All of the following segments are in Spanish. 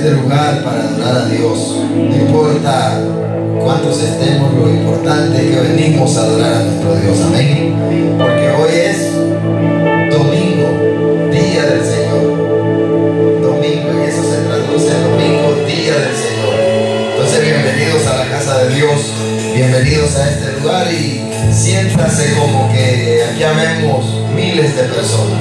este lugar para adorar a Dios. No importa cuántos estemos, lo importante es que venimos a adorar a nuestro Dios. Amén. Porque hoy es domingo, día del Señor. Domingo, en eso se traduce el domingo, día del Señor. Entonces, bienvenidos a la casa de Dios, bienvenidos a este lugar y siéntase como que aquí habemos miles de personas.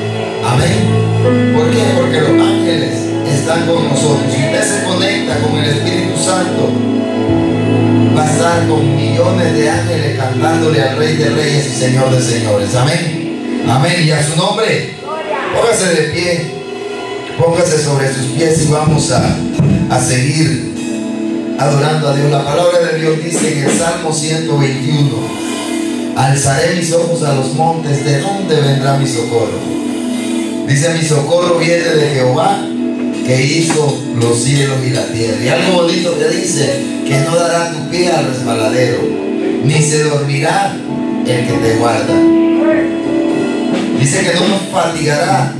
Amén. ¿Por qué? Porque los ángeles están con nosotros. Si usted se conecta con el Espíritu Santo, va a estar con millones de ángeles cantándole al Rey de Reyes y Señor de Señores. Amén. Amén. Y a su nombre, póngase de pie, póngase sobre sus pies y vamos a seguir adorando a Dios. La palabra de Dios dice en el Salmo 121: alzaré mis ojos a los montes, ¿de dónde vendrá mi socorro? Dice: mi socorro viene de Jehová, que hizo los cielos y la tierra. Y algo bonito que dice: que no dará tu pie al resbaladero, ni se dormirá el que te guarda. Dice que no nos fatigará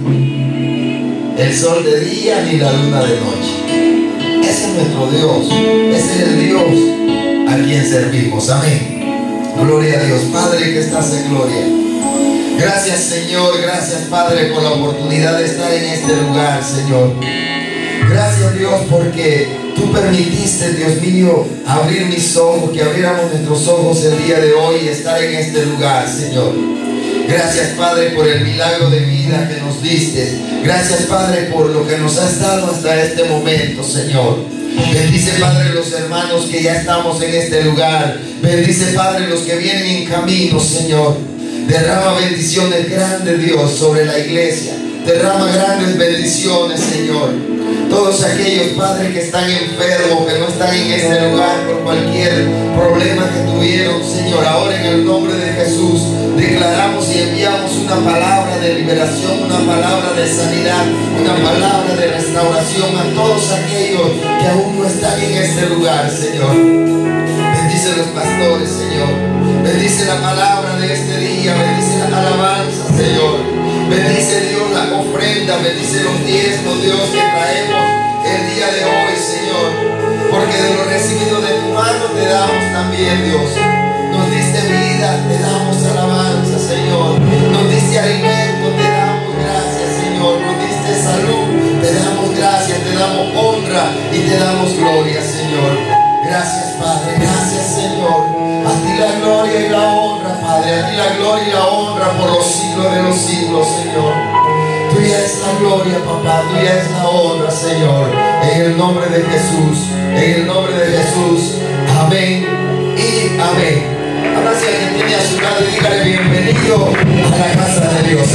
el sol de día ni la luna de noche. Ese es nuestro Dios, ese es el Dios a quien servimos. Amén. Gloria a Dios. Padre que estás en gloria, gracias Señor, gracias Padre por la oportunidad de estar en este lugar, Señor. Gracias Dios porque tú permitiste, Dios mío, abrir mis ojos, que abriéramos nuestros ojos el día de hoy y estar en este lugar, Señor. Gracias Padre por el milagro de vida que nos diste. Gracias Padre por lo que nos has dado hasta este momento, Señor. Bendice Padre los hermanos que ya estamos en este lugar. Bendice Padre los que vienen en camino, Señor. Derrama bendiciones grandes, Dios, sobre la iglesia. Derrama grandes bendiciones, Señor. Todos aquellos, Padre, que están enfermos, que no están en este lugar por cualquier problema que tuvieron, Señor, ahora en el nombre de Jesús declaramos y enviamos una palabra de liberación, una palabra de sanidad, una palabra de restauración a todos aquellos que aún no están en este lugar, Señor. Bendice los pastores, Señor. Bendice la palabra de este día, bendice la alabanza, Señor. Bendice Dios la ofrenda, bendice los diezmos, Dios, que traemos el día de hoy, Señor. Porque de lo recibido de tu mano te damos también, Dios. Nos diste vida, te damos alabanza, Señor. Nos diste alimento, te damos gracias, Señor. Nos diste salud, te damos gracias, te damos honra y te damos gloria, Señor. Gracias, Padre, gracias, Señor. A ti la gloria y la honra, Padre. A ti la gloria y la honra por los siglos de los siglos, Señor. Tuya es la gloria, papá. Tuya es la honra, Señor. En el nombre de Jesús. En el nombre de Jesús. Amén y amén. Ahora si alguien tiene a su lado, dígale: bienvenido a la casa de Dios.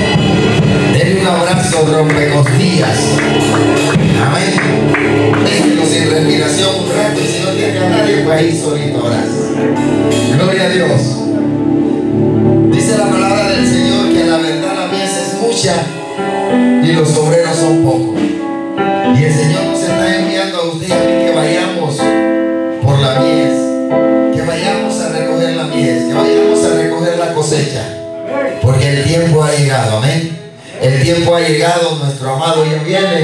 Amén. Denle un abrazo rompecostillas. Amén. Déjenlo sin respiración un rato, y si no tiene a nadie, pues ahí solito oras. Gloria a Dios. Dice la palabra del Señor que la verdad la mies es mucha y los obreros son pocos. Y el Señor nos está enviando a usted y a mí que vayamos por la mies, que vayamos a recoger la mies, que vayamos a recoger la cosecha, porque el tiempo ha llegado. Amén. El tiempo ha llegado, nuestro amado ya viene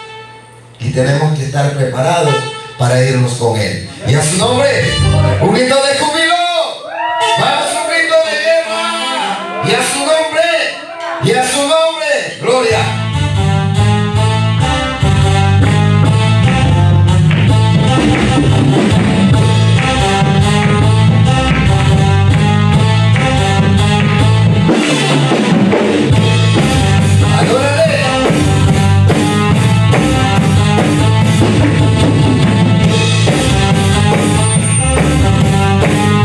y tenemos que estar preparados para irnos con Él. Y a su nombre, un grito de júbilo. Vamos, un grito de guerra. Y a su nombre, y a su nombre, gloria. Adórale.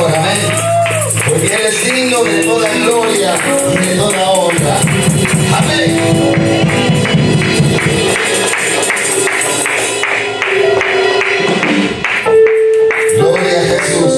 Señor, amén. Porque Él es digno de toda gloria y de toda honra. Amén. Gloria a Jesús.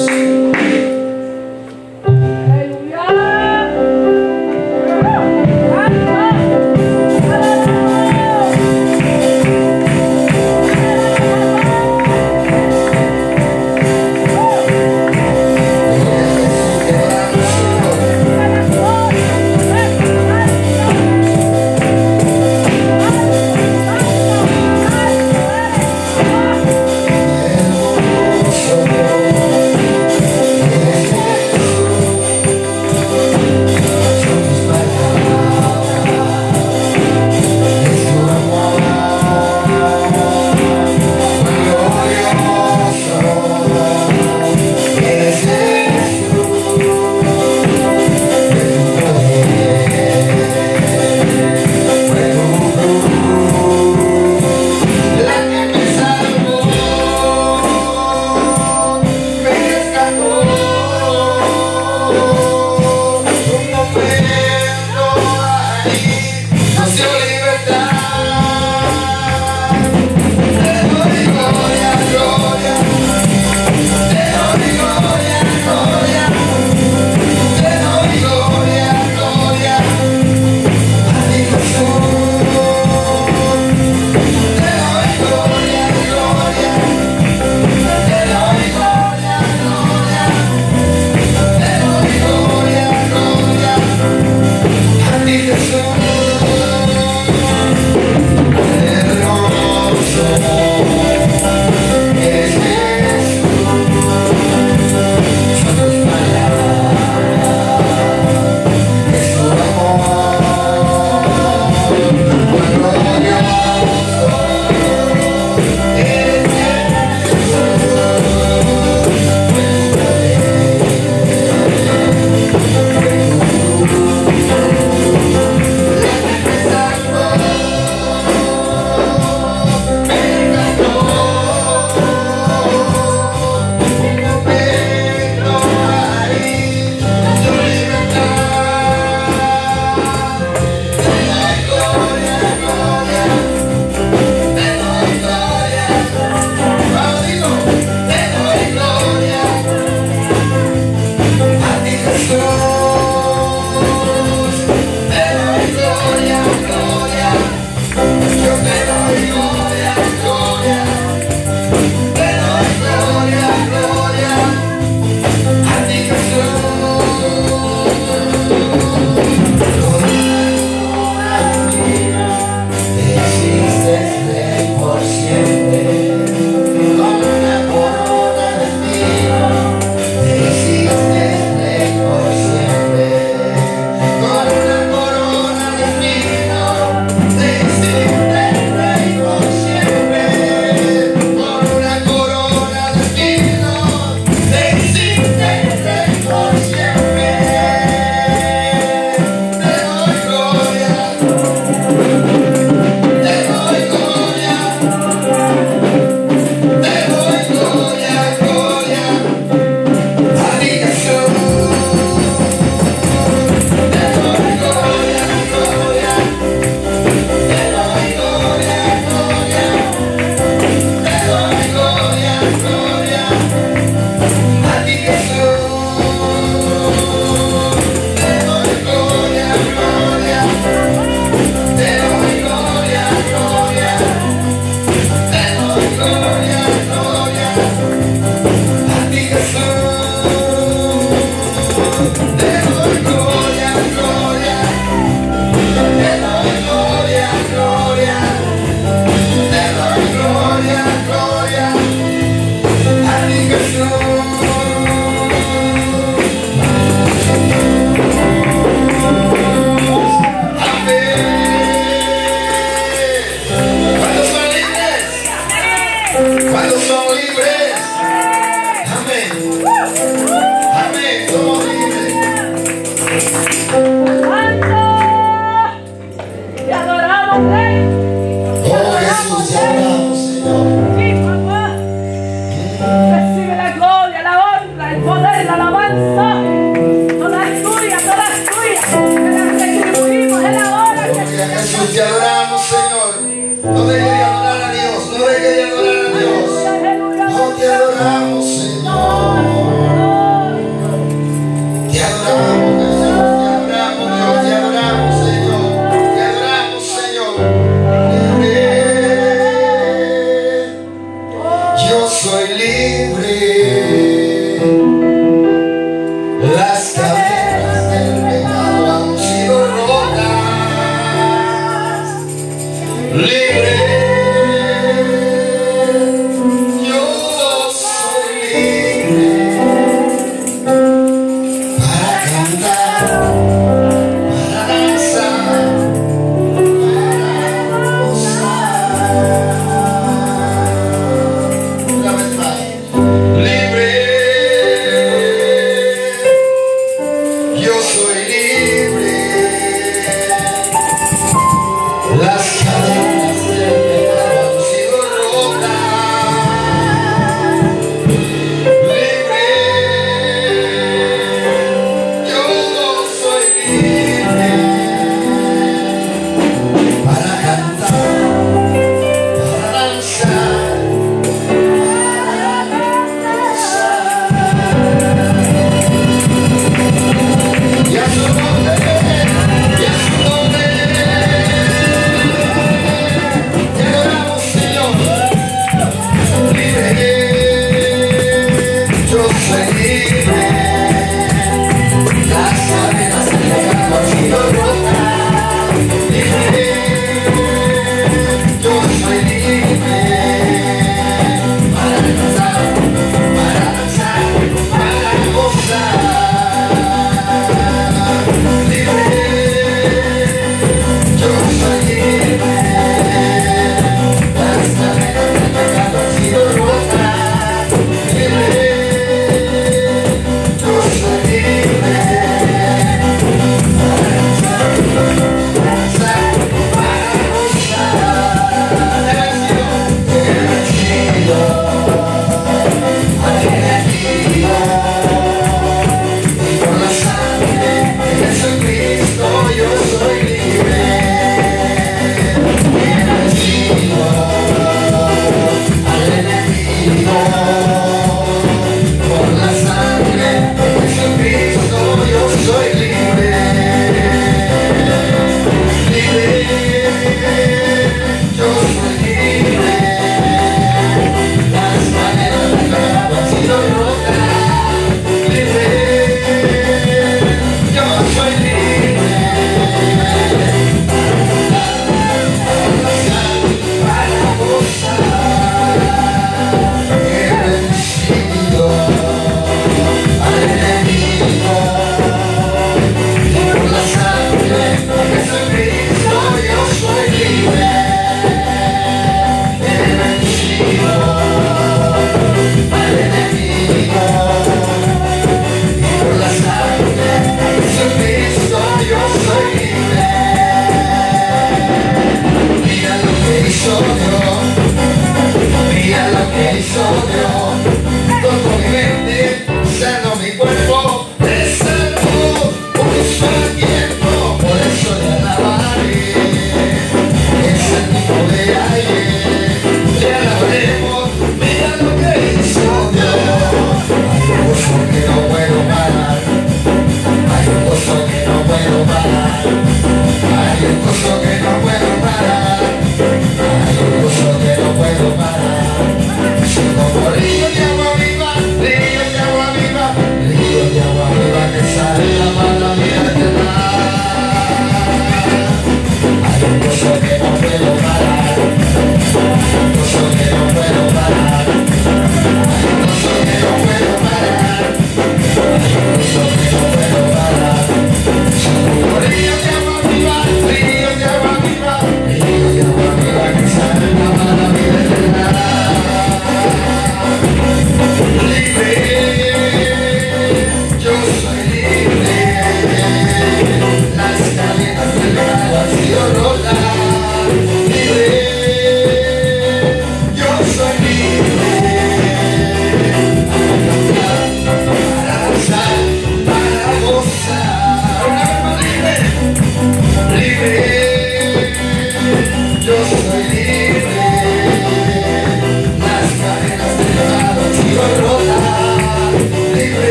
Por alcanzó. Toda es tuya, toda es tuya. Te la retribuimos en la hora que Jesús, te adoramos, Señor. No dejes de adorar a Dios, no dejes de adorar a Dios. No te adoramos, Señor. Te adoramos, Jesús, te adoramos, Dios, te adoramos, Señor. Te adoramos, Señor. Libre. Yo soy libre.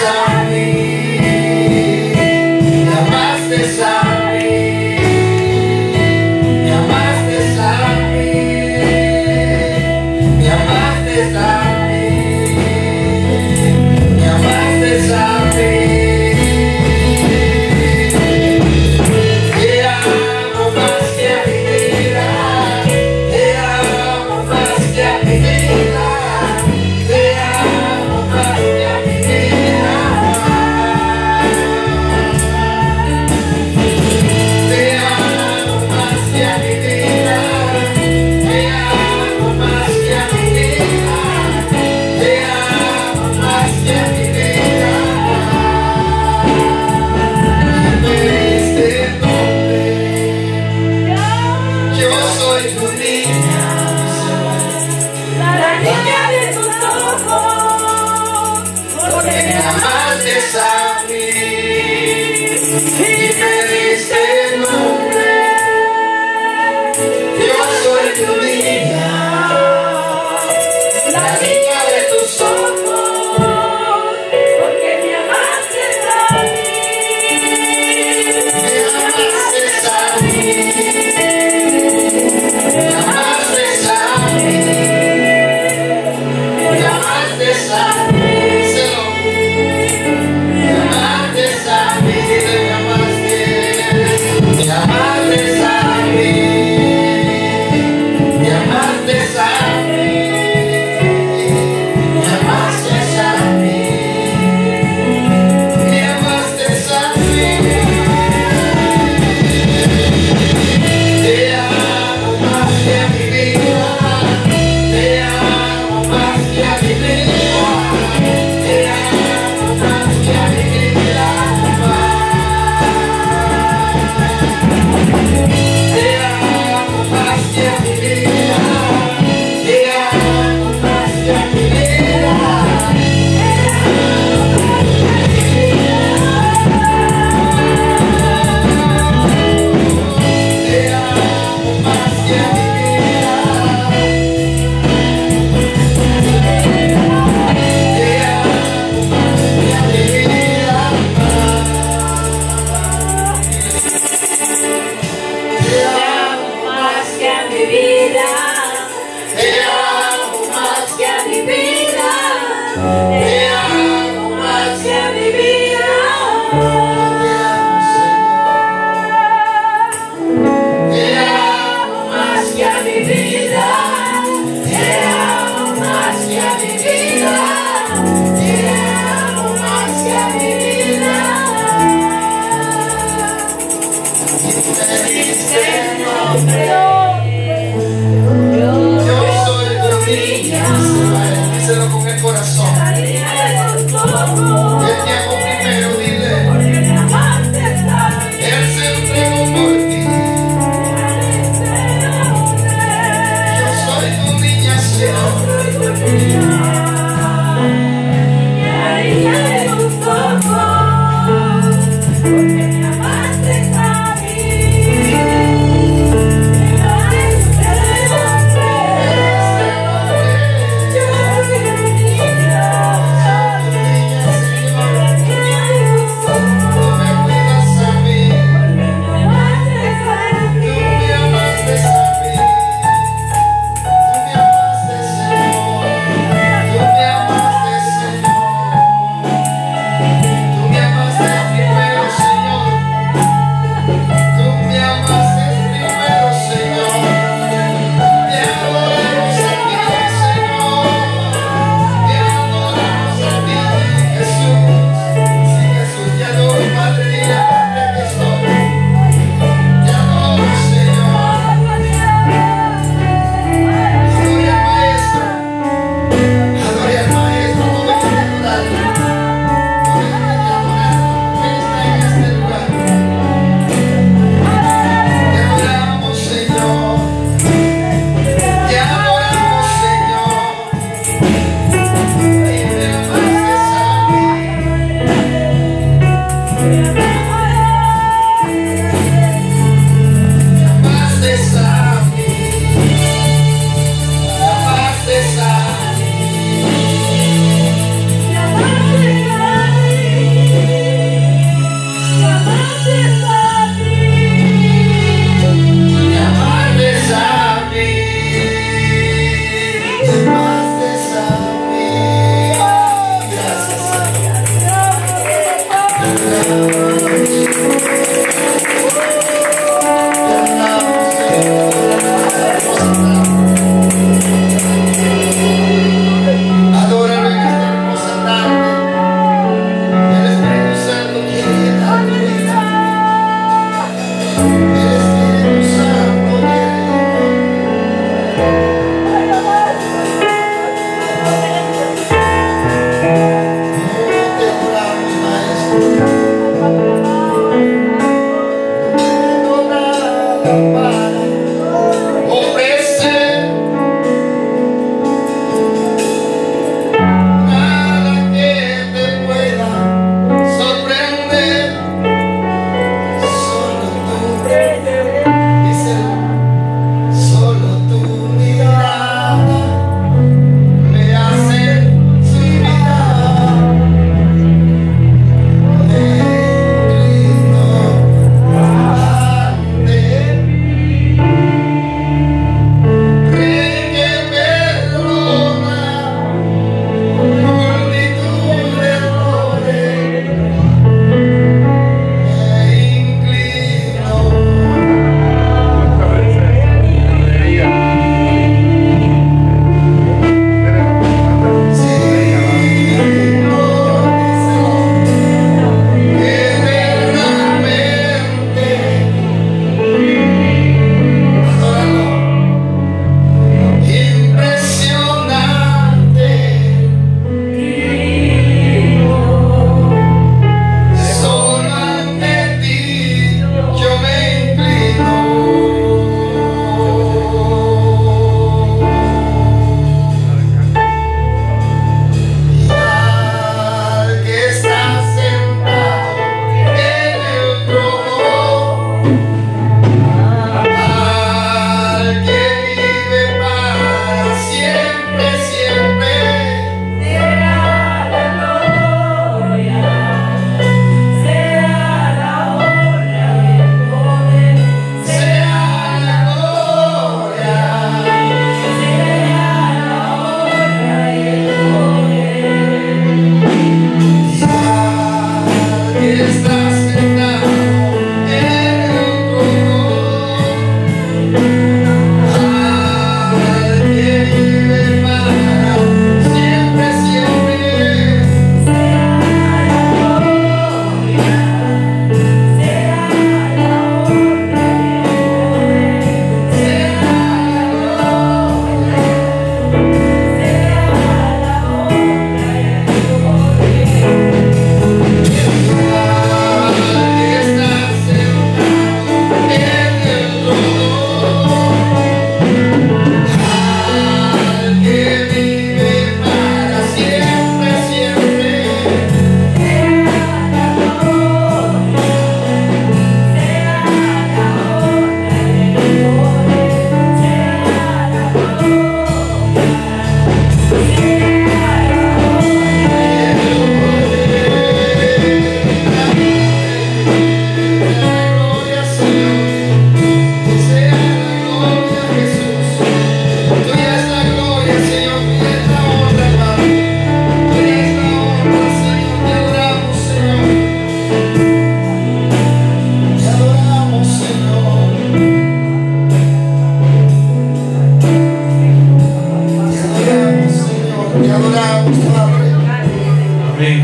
a mí, me amaste a mí, me amaste a mí, me amaste a mí, me amaste a mí. Te amo más que a mi vida, te amo más que a mi vida, te amo más que a mi vida. Te amo más que a mi vida, te amo más que a mi vida, te amo más que a mi vida. Me diste el nombre, yo soy tu niña, La niña de tus ojos, porque me amaste a mí y me diste el nombre. Yo soy tu niña, la niña de tus ojos, porque me amaste a mí. me amaste a mí, me amaste a mí, me amaste a mí, me amaste a mí, me amaste.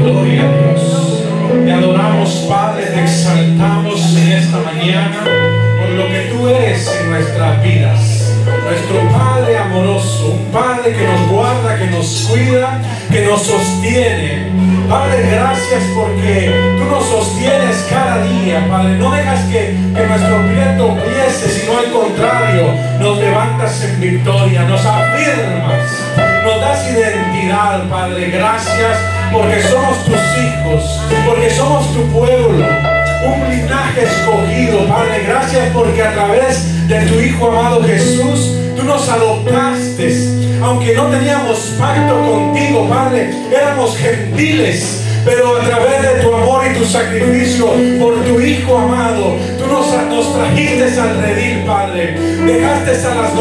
gloria a Dios. Te adoramos, Padre, te exaltamos en esta mañana por lo que tú eres en nuestras vidas. Nuestro Padre amoroso, un Padre que nos guarda, que nos cuida, que nos sostiene. Padre, gracias porque tú nos sostienes cada día, Padre. No dejas que nuestro pie tropiece, sino al contrario, nos levantas en victoria, nos afirmas, nos das identidad, Padre. Gracias porque somos tus hijos, porque somos tu pueblo, un linaje escogido, Padre. Gracias porque a través de tu Hijo amado Jesús, tú nos adoptaste. Aunque no teníamos pacto contigo, Padre, éramos gentiles, pero a través de tu amor y tu sacrificio por tu Hijo amado, tú nos trajiste al redil, Padre. Dejaste a las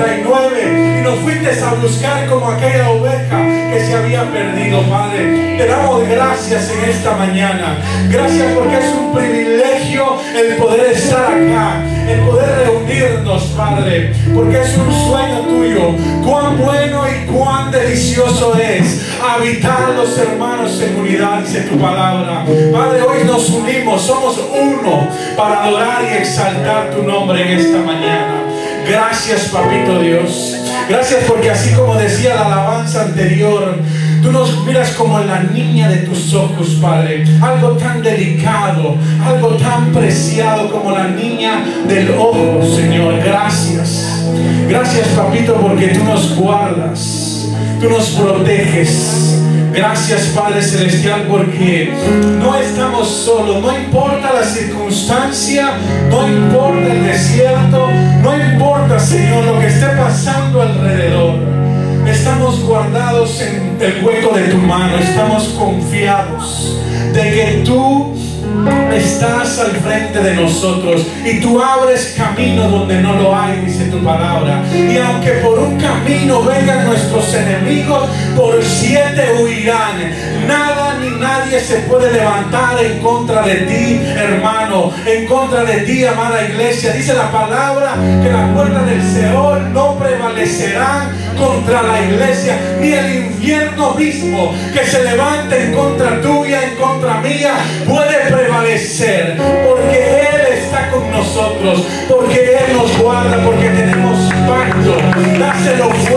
99 y nos fuiste a buscar como aquella oveja que se había perdido, Padre. Te damos gracias en esta mañana. Gracias porque es un privilegio el poder estar acá, el poder reunirnos, Padre, porque es un sueño tuyo. Cuán bueno y cuán delicioso es habitar los hermanos en unidad, dice tu palabra. Padre, hoy nos unimos, somos uno para adorar y exaltar tu nombre en esta mañana. Gracias, Papito Dios. Gracias porque así como decía la alabanza anterior, tú nos miras como la niña de tus ojos, Padre. Algo tan delicado, algo tan preciado como la niña del ojo, Señor. Gracias. Gracias, Papito, porque tú nos guardas, tú nos proteges. Gracias, Padre Celestial, porque no estamos solos. No importa la circunstancia, no importa el desierto, no importa, Señor, lo que esté pasando alrededor. Estamos guardados en el hueco de tu mano. Estamos confiados de que tú estás al frente de nosotros y tú abres camino donde no lo hay, dice tu palabra. Y aunque por un camino vengan nuestros enemigos, por 7 huirán. Nada ni nadie se puede levantar en contra de ti, hermano, en contra de ti, amada iglesia. Dice la palabra que las puertas del Seol no prevalecerán contra la iglesia, ni el infierno mismo que se levante en contra tuya, en contra mía, puede prevalecer, porque Él está con nosotros, porque Él nos guarda, porque tenemos pacto. Dáselo fuerte.